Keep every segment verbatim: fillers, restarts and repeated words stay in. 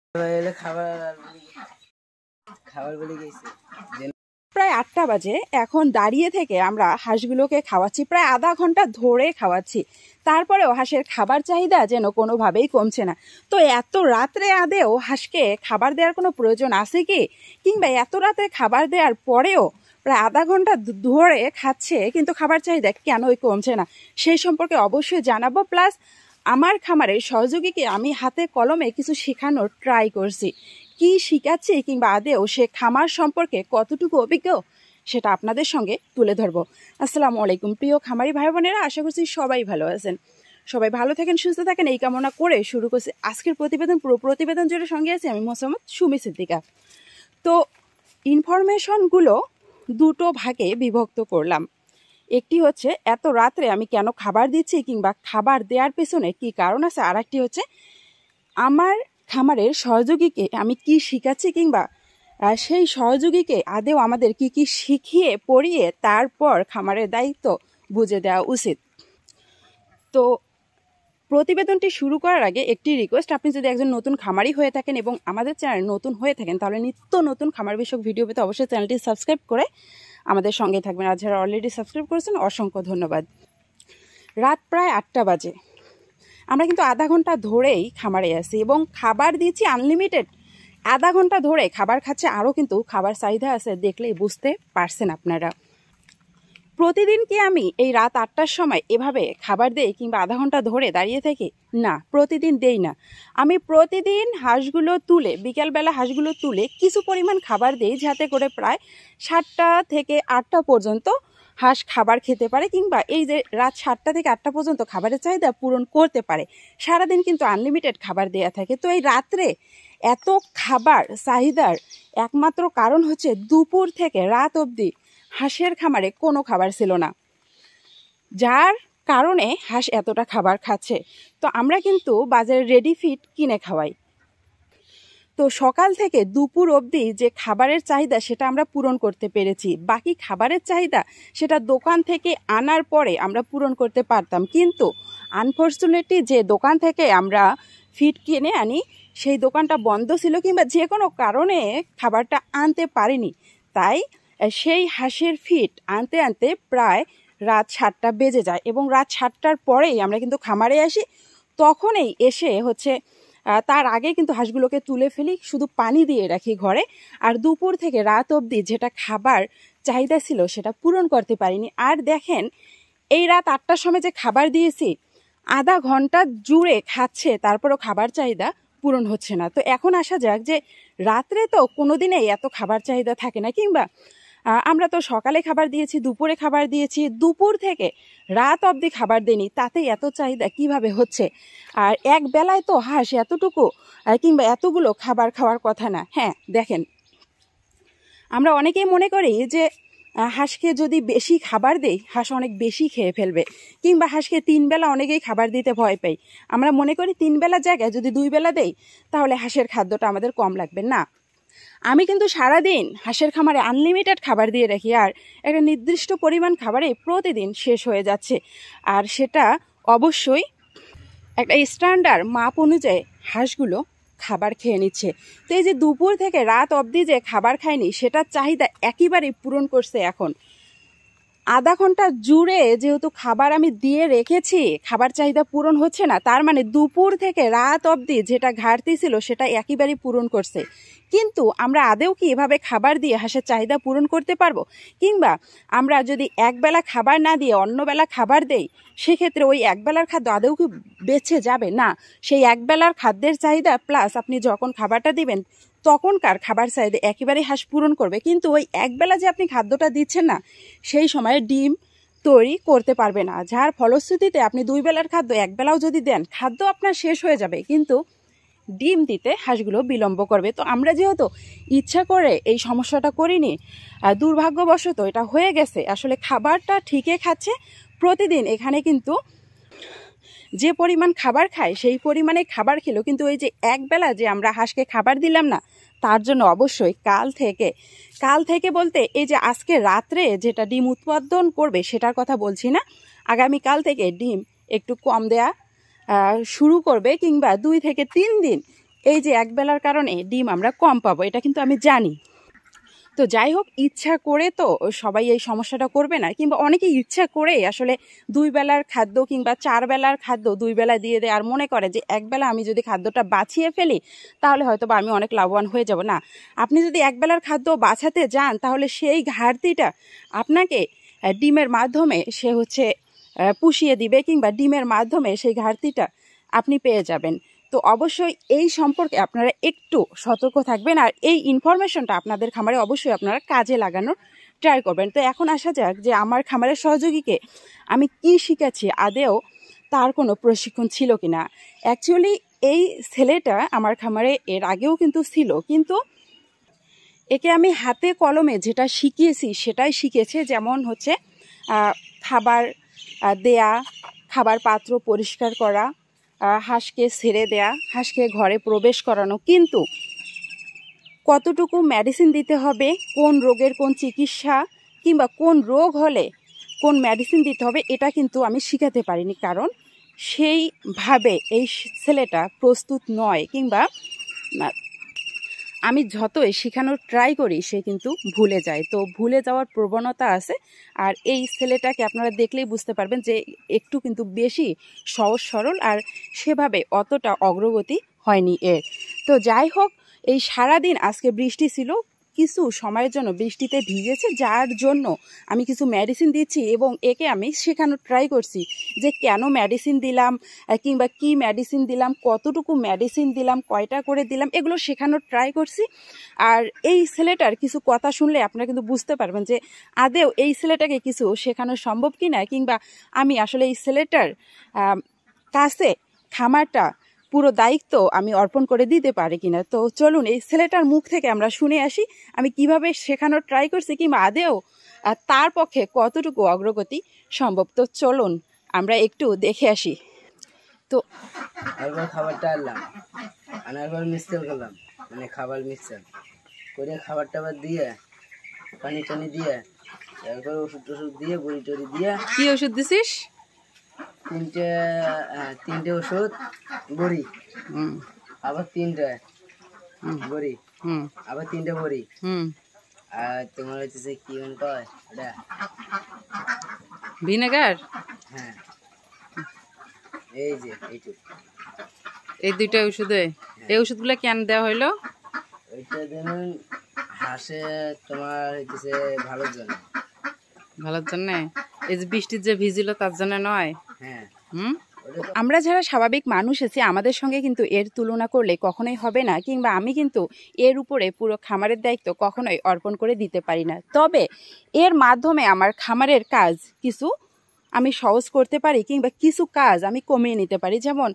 প্রায় আটটা বাজে। এখন দাঁড়িয়ে থেকে আমরা হাঁসগুলোকে খাওয়াচ্ছি, প্রায় আধা ঘন্টা ধরে খাওয়াচ্ছি। তারপরেও হাঁসের খাবার চাহিদা যেন কোনোভাবেই কমছে না। তো এত রাত্রে আদেও হাঁসকে খাবার দেওয়ার কোনো প্রয়োজন আছে কি, কিংবা এত রাতে খাবার দেওয়ার পরেও প্রায় আধা ঘন্টা ধরে খাচ্ছে কিন্তু খাবার চাহিদা কেনই কমছে না, সেই সম্পর্কে অবশ্যই জানাবো। প্লাস আমার খামারের সহযোগীকে আমি হাতে কলমে কিছু শেখানোর ট্রাই করছি। কি শিখাচ্ছি কিংবা আদেও সে খামার সম্পর্কে কতটুকু অভিজ্ঞ সেটা আপনাদের সঙ্গে তুলে ধরবো। আসসালামু আলাইকুম প্রিয় খামারি ভাই বোনেরা, আশা করছি সবাই ভালো আছেন, সবাই ভালো থাকেন, সুস্থ থাকেন এই কামনা করে শুরু করছি আজকের প্রতিবেদন। পুরো প্রতিবেদন জুড়ে সঙ্গে আছি আমি মোহাম্মদ সুমি সিদ্দিকা। তো ইনফরমেশনগুলো দুটো ভাগে বিভক্ত করলাম। একটি হচ্ছে এত রাত্রে আমি কেন খাবার দিচ্ছি কিংবা খাবার দেওয়ার পেছনে কি কারণ আছে, আর একটি হচ্ছে আমার খামারের সহযোগীকে আমি কি শিখাচ্ছি কিংবা সেই সহযোগীকে আদেও আমাদের কি কি শিখিয়ে পড়িয়ে তারপর খামারের দায়িত্ব বুঝে দেওয়া উচিত। তো প্রতিবেদনটি শুরু করার আগে একটি রিকোয়েস্ট, আপনি যদি একজন নতুন খামারি হয়ে থাকেন এবং আমাদের চ্যানেল নতুন হয়ে থাকেন তাহলে নিত্য নতুন খামার বিষয়ক ভিডিও পেতে অবশ্যই চ্যানেলটি সাবস্ক্রাইব করে আমাদের সঙ্গে থাকবেন। আর যারা অলরেডি সাবস্ক্রাইব করেছেন অসংখ্য ধন্যবাদ। রাত প্রায় আটটা বাজে, আমরা কিন্তু আধা ঘন্টা ধরেই খামারে আছি এবং খাবার দিচ্ছি আনলিমিটেড। আধা ঘন্টা ধরে খাবার খাচ্ছে, আরও কিন্তু খাবার চাহিদা আছে, দেখলেই বুঝতে পারছেন আপনারা। প্রতিদিন কি আমি এই রাত আটটার সময় এভাবে খাবার দেই কিংবা আধা ঘন্টা ধরে দাঁড়িয়ে থাকি? না, প্রতিদিন দেই না। আমি প্রতিদিন হাঁসগুলো তুলে বিকেলবেলা হাঁসগুলো তুলে কিছু পরিমাণ খাবার দেই, যাতে করে প্রায় সাতটা থেকে আটটা পর্যন্ত হাঁস খাবার খেতে পারে কিংবা এই যে রাত সাতটা থেকে আটটা পর্যন্ত খাবারের চাহিদা পূরণ করতে পারে। সারাদিন কিন্তু আনলিমিটেড খাবার দেয়া থাকে। তো এই রাত্রে এত খাবার চাহিদার একমাত্র কারণ হচ্ছে দুপুর থেকে রাত অবধি হাঁসের খামারে কোনো খাবার ছিল না, যার কারণে হাঁস এতটা খাবার খাচ্ছে। তো আমরা কিন্তু বাজারে রেডি ফিড কিনে খাওয়াই। তো সকাল থেকে দুপুর অবধি যে খাবারের চাহিদা সেটা আমরা পূরণ করতে পেরেছি। বাকি খাবারের চাহিদা সেটা দোকান থেকে আনার পরে আমরা পূরণ করতে পারতাম, কিন্তু আনফর্চুনেটলি যে দোকান থেকে আমরা ফিড কিনে আনি সেই দোকানটা বন্ধ ছিল কিংবা যে কোনো কারণে খাবারটা আনতে পারিনি। তাই সেই হাঁসের ফিড আনতে আনতে প্রায় রাত সাতটা বেজে যায় এবং রাত সাতটার পরেই আমরা কিন্তু খামারে আসি। তখনই এসে হচ্ছে তার আগে কিন্তু হাঁসগুলোকে তুলে ফেলি, শুধু পানি দিয়ে রাখি ঘরে। আর দুপুর থেকে রাত অবধি যেটা খাবার চাহিদা ছিল সেটা পূরণ করতে পারিনি। আর দেখেন এই রাত আটটার সময় যে খাবার দিয়েছি আধা ঘন্টা জুড়ে খাচ্ছে, তারপরও খাবার চাহিদা পূরণ হচ্ছে না। তো এখন আসা যাক যে রাত্রে তো কোনোদিনই এত খাবার চাহিদা থাকে না, কিংবা আমরা তো সকালে খাবার দিয়েছি, দুপুরে খাবার দিয়েছি, দুপুর থেকে রাত অবধি খাবার দিইনি, তাতে এত চাহিদা কিভাবে হচ্ছে? আর এক বেলায় তো হাঁস এতটুকু কিংবা এতগুলো খাবার খাওয়ার কথা না। হ্যাঁ দেখেন, আমরা অনেকেই মনে করি যে হাঁসকে যদি বেশি খাবার দেই হাঁস অনেক বেশি খেয়ে ফেলবে, কিংবা হাঁসকে তিন বেলা অনেকেই খাবার দিতে ভয় পাই। আমরা মনে করি তিন বেলার জায়গায় যদি দুই বেলা দেই তাহলে হাঁসের খাদ্যটা আমাদের কম লাগবে। না, আমি কিন্তু সারাদিন হাঁসের খামারে আনলিমিটেড খাবার দিয়ে রাখি, আর একটা নির্দিষ্ট পরিমাণ খাবারে প্রতিদিন শেষ হয়ে যাচ্ছে। আর সেটা অবশ্যই একটা স্ট্যান্ডার্ড মাপ অনুযায়ী হাঁসগুলো খাবার খেয়ে নিচ্ছে। তো এই যে দুপুর থেকে রাত অবধি যে খাবার খায়নি সেটার চাহিদা একেবারেই পূরণ করছে। এখন আধা ঘন্টা জুড়ে যেহেতু খাবার আমি দিয়ে রেখেছি, খাবার চাহিদা পূরণ হচ্ছে না, তার মানে দুপুর থেকে রাত অবধি যেটা ঘাটতি ছিল সেটা একেবারেই পূরণ করছে। কিন্তু আমরা আদেও কি এভাবে খাবার দিয়ে হাঁসের চাহিদা পূরণ করতে পারবো? কিংবা আমরা যদি একবেলা খাবার না দিয়ে অন্য বেলা খাবার দেই সেক্ষেত্রে ওই একবেলার খাদ্য আদেও কি বেঁচে যাবে? না, সেই একবেলার খাদ্যের চাহিদা প্লাস আপনি যখন খাবারটা দিবেন তখনকার খাবার চাহিদা একেবারেই হাঁস পূরণ করবে। কিন্তু ওই একবেলা যে আপনি খাদ্যটা দিচ্ছেন না সেই সময় ডিম তৈরি করতে পারবে না, যার ফলশ্রুতিতে আপনি দুই বেলার খাদ্য একবেলাও যদি দেন খাদ্য আপনার শেষ হয়ে যাবে, কিন্তু ডিম দিতে হাঁসগুলো বিলম্ব করবে। তো আমরা যেহেতু ইচ্ছা করে এই সমস্যাটা করিনি, দুর্ভাগ্যবশত এটা হয়ে গেছে। আসলে খাবারটা ঠিকই খাচ্ছে প্রতিদিন, এখানে কিন্তু যে পরিমাণ খাবার খায় সেই পরিমাণে খাবার খেলো, কিন্তু ওই যে একবেলা যে আমরা হাঁসকে খাবার দিলাম না, তার জন্য অবশ্যই কাল থেকে কাল থেকে বলতে এই যে আজকে রাত্রে যেটা ডিম উৎপাদন করবে সেটার কথা বলছি না, আগামীকাল থেকে ডিম একটু কম দেয়া শুরু করবে, কিংবা দুই থেকে তিন দিন এই যে একবেলার কারণে ডিম আমরা কম পাবো, এটা কিন্তু আমি জানি। তো যাই হোক, ইচ্ছা করে তো সবাই এই সমস্যাটা করবে না, কিংবা অনেকে ইচ্ছা করে আসলে দুই বেলার খাদ্য কিংবা চার বেলার খাদ্য দুই বেলা দিয়ে দেয় আর মনে করে যে একবেলা আমি যদি খাদ্যটা বাছিয়ে ফেলি তাহলে হয়তো বা আমি অনেক লাভবান হয়ে যাব। না, আপনি যদি একবেলার খাদ্য বাছাতে যান তাহলে সেই ঘাটতিটা আপনাকে ডিমের মাধ্যমে সে হচ্ছে পুষিয়ে দিবে, কিংবা ডিমের মাধ্যমে সেই ঘাটতিটা আপনি পেয়ে যাবেন। তো অবশ্যই এই সম্পর্কে আপনারা একটু সতর্ক থাকবেন, আর এই ইনফরমেশনটা আপনাদের খামারে অবশ্যই আপনারা কাজে লাগানোর ট্রাই করবেন। তো এখন আসা যাক যে আমার খামারের সহযোগীকে আমি কি শিখাচ্ছি, আদেও তার কোনো প্রশিক্ষণ ছিল কিনা। অ্যাকচুয়ালি এই ছেলেটা আমার খামারে এর আগেও কিন্তু ছিল, কিন্তু একে আমি হাতে কলমে যেটা শিখিয়েছি সেটাই শিখেছে। যেমন হচ্ছে খাবার দেয়া, খাবার পাত্র পরিষ্কার করা, হাঁসকে ছেড়ে দেয়া, হাঁসকে ঘরে প্রবেশ করানো, কিন্তু কতটুকু মেডিসিন দিতে হবে, কোন রোগের কোন চিকিৎসা, কিংবা কোন রোগ হলে কোন মেডিসিন দিতে হবে, এটা কিন্তু আমি শিখাতে পারিনি। কারণ সেইভাবে এই ছেলেটা প্রস্তুত নয়, কিংবা আমি যতই শেখানোর ট্রাই করি সে কিন্তু ভুলে যায়। তো ভুলে যাওয়ার প্রবণতা আছে, আর এই ছেলেটাকে আপনারা দেখলেই বুঝতে পারবেন যে একটু কিন্তু বেশি সহজ সরল, আর সেভাবে অতটা অগ্রগতি হয়নি এর। তো যাই হোক, এই সারাদিন আজকে বৃষ্টি ছিল, কিছু সময়ের জন্য বৃষ্টিতে ভিজেছে, যার জন্য আমি কিছু মেডিসিন দিচ্ছি এবং একে আমি শেখানোর ট্রাই করছি যে কেন মেডিসিন দিলাম, কিংবা কি মেডিসিন দিলাম, কতটুকু মেডিসিন দিলাম, কয়টা করে দিলাম, এগুলো শেখানোর ট্রাই করছি। আর এই ছেলেটার কিছু কথা শুনলে আপনারা কিন্তু বুঝতে পারবেন যে আদেও এই ছেলেটাকে কিছু শেখানো সম্ভব কিনা, কিংবা আমি আসলে এই ছেলেটার কাছে খামারটা পুরো দায়িত্ব আমি অর্পণ করে দিতে পারি কিনা। তো চলুন এই ছেলেটার মুখ থেকে আমরা শুনে আসি আমি কিভাবে শেখানোর ট্রাই করছি, কিংবা আদেও তার পক্ষে কতটুকু অগ্রগতি সম্ভব। তো চলুন আমরা একটু দেখে আসি। তো একবার খাবারটা আনলাম, আনার মিক্সচার করলাম, মানে খাবার মিক্সচার করে খাবার টাবার দিয়ে পানি টানি দিয়ে তারপর ওষুধ টষুধ দিয়ে বড়ি টড়ি দিয়ে। কি ওষুধ দিছিস? তিনটে তিনটে ওষুধ বড়ি, আবার তিনটে বড়ি, আবার তিনটে বড়ি, আর তোমার হচ্ছে কি মনে কয় ওটা ভিনেগার। হ্যাঁ, এই যে এইটুকু, এই দুইটা ওষুধে। এই ওষুধগুলো কেন দেওয়া হইলো? ওইটা ধরুন হাঁসে তোমার হচ্ছে ভালোর জন্য। ভালোর জন্য? এই যে বৃষ্টির যে ভিজিল তার জন্য নয়? হ্যাঁ। হুম, আমরা যারা স্বাভাবিক মানুষ আছি আমাদের সঙ্গে কিন্তু এর তুলনা করলে কখনোই হবে না, কিংবা আমি কিন্তু এর উপরে পুরো খামারের দায়িত্ব কখনোই অর্পণ করে দিতে পারি না। তবে এর মাধ্যমে আমার খামারের কাজ কিছু আমি সহজ করতে পারি, কিংবা কিছু কাজ আমি কমিয়ে নিতে পারি। যেমন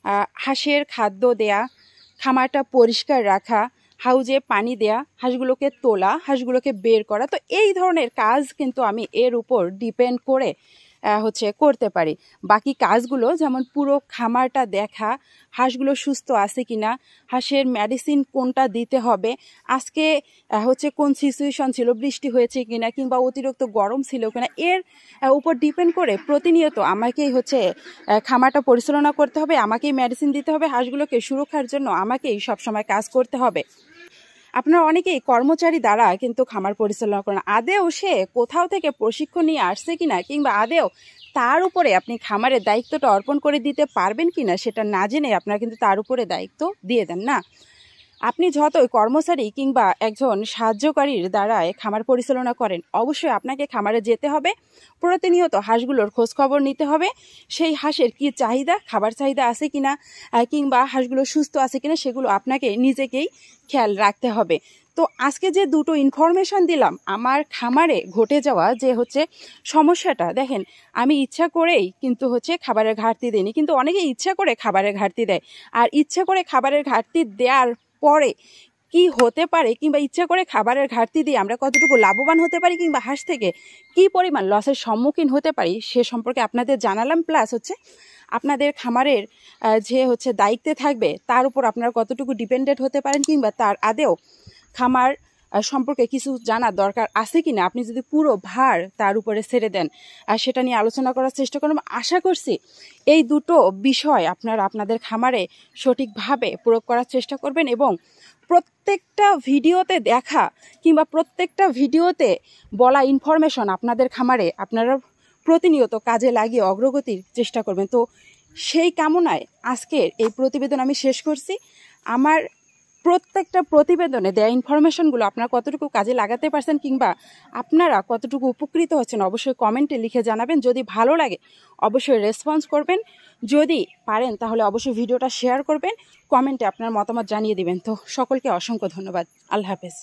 হাঁসের খাদ্য দেয়া, খামারটা পরিষ্কার রাখা, হাউজে পানি দেয়া, হাঁসগুলোকে তোলা, হাঁসগুলোকে বের করা। তো এই ধরনের কাজ কিন্তু আমি এর উপর ডিপেন্ড করে হচ্ছে করতে পারি। বাকি কাজগুলো যেমন পুরো খামারটা দেখা, হাঁসগুলো সুস্থ আছে কিনা, হাঁসের মেডিসিন কোনটা দিতে হবে, আজকে হচ্ছে কোন সিচুয়েশন ছিল, বৃষ্টি হয়েছে কিনা, কিংবা অতিরিক্ত গরম ছিল কিনা, এর উপর ডিপেন্ড করে প্রতিনিয়ত আমাকেই হচ্ছে খামারটা পরিচালনা করতে হবে, আমাকেই মেডিসিন দিতে হবে, হাঁসগুলোকে সুরক্ষার জন্য আমাকেই সবসময় কাজ করতে হবে। আপনারা অনেকেই কর্মচারী দ্বারা কিন্তু খামার পরিচালনা করেন, আদেও সে কোথাও থেকে প্রশিক্ষণ নিয়ে আসছে কিনা, কিংবা আদেও তার উপরে আপনি খামারের দায়িত্বটা অর্পণ করে দিতে পারবেন কিনা সেটা না জেনে আপনারা কিন্তু তার উপরে দায়িত্ব দিয়ে দেন না। আপনি যতই কর্মচারী কিংবা একজন সাহায্যকারীর দ্বারায় খামার পরিচালনা করেন, অবশ্যই আপনাকে খামারে যেতে হবে, প্রতিনিয়ত হাঁসগুলোর খোঁজখবর নিতে হবে, সেই হাঁসের কি চাহিদা, খাবার চাহিদা আছে কিনা, কিংবা হাঁসগুলো সুস্থ আছে কিনা, সেগুলো আপনাকে নিজেকেই খেয়াল রাখতে হবে। তো আজকে যে দুটো ইনফরমেশন দিলাম আমার খামারে ঘটে যাওয়া যে হচ্ছে সমস্যাটা, দেখেন আমি ইচ্ছা করেই কিন্তু হচ্ছে খাবারের ঘাটতি দিইনি, কিন্তু অনেকে ইচ্ছা করে খাবারের ঘাটতি দেয়, আর ইচ্ছা করে খাবারের ঘাটতি দেওয়ার পরে কি হতে পারে, কিংবা ইচ্ছা করে খাবারের ঘাটতি দিয়ে আমরা কতটুকু লাভবান হতে পারি, কিংবা হাঁস থেকে কি পরিমাণ লসের সম্মুখীন হতে পারি সে সম্পর্কে আপনাদের জানালাম। প্লাস হচ্ছে আপনাদের খামারের যে হচ্ছে দায়িত্বে থাকবে তার উপর আপনারা কতটুকু ডিপেন্ডেন্ট হতে পারেন, কিংবা তার আদেও খামার সম্পর্কে কিছু জানার দরকার আছে কিনা, আপনি যদি পুরো ভার তার উপরে ছেড়ে দেন আর সেটা নিয়ে আলোচনা করার চেষ্টা করুন। আশা করছি এই দুটো বিষয় আপনারা আপনাদের খামারে সঠিকভাবে প্রয়োগ করার চেষ্টা করবেন এবং প্রত্যেকটা ভিডিওতে দেখা কিংবা প্রত্যেকটা ভিডিওতে বলা ইনফরমেশন আপনাদের খামারে আপনারা প্রতিনিয়ত কাজে লাগিয়ে অগ্রগতির চেষ্টা করবেন। তো সেই কামনায় আজকের এই প্রতিবেদন আমি শেষ করছি। আমার প্রত্যেকটা প্রতিবেদনে দেওয়া ইনফরমেশনগুলো আপনারা কতটুকু কাজে লাগাতে পারছেন কিংবা আপনারা কতটুকু উপকৃত হচ্ছেন অবশ্যই কমেন্টে লিখে জানাবেন। যদি ভালো লাগে অবশ্যই রেসপন্স করবেন, যদি পারেন তাহলে অবশ্যই ভিডিওটা শেয়ার করবেন, কমেন্টে আপনার মতামত জানিয়ে দিবেন। তো সকলকে অসংখ্য ধন্যবাদ। আল্লাহ হাফেজ।